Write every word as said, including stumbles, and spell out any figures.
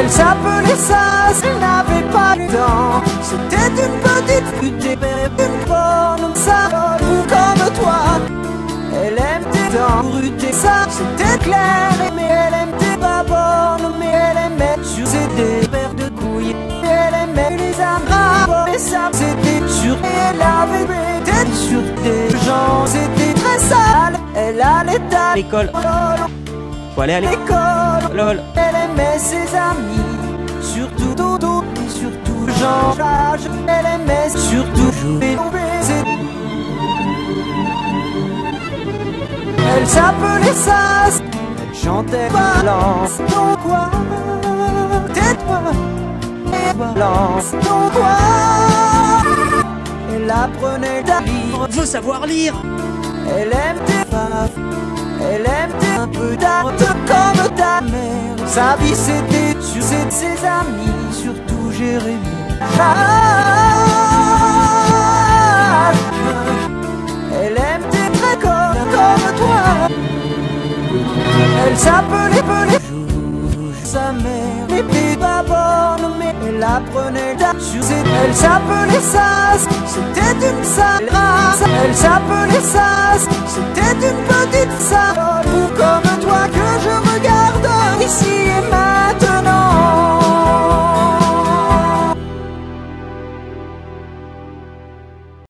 Elle s'appelait Sas, elle n'avait pas le temps. C'était une petite pute, une bonne salope comme toi. Elle aime tes dents, brutes et ça, c'était clair. Mais elle aime tes babonnes, mais elle aimait sur ses des paires de couilles. Elle aimait les amas, et ça c'était sûr. Et elle avait des têtes sur des gens, c'était très sale. Elle allait à l'école. Faut aller à l'école. Lol. Elle aimait ses amis, surtout Dodo et surtout Jean. Elle aimait surtout jouer au baiser. Elle s'appelait Sas, elle chantait balance ton quoi, tais-toi, et balance ton quoi. Elle apprenait à lire, faut savoir lire. Elle aime tes faves, elle aime tes un peu d'art comme ta mère. Sa vie c'était sur ses amis, surtout Jérémie. Ah, elle aime tes traits comme, comme toi. Elle s'appelait Pelé, sa mère n'était pas bonne, mais elle apprenait à sur ses. Elle s'appelait Sas, c'était une sale race. Elle s'appelait Sas, c'était une petite salope.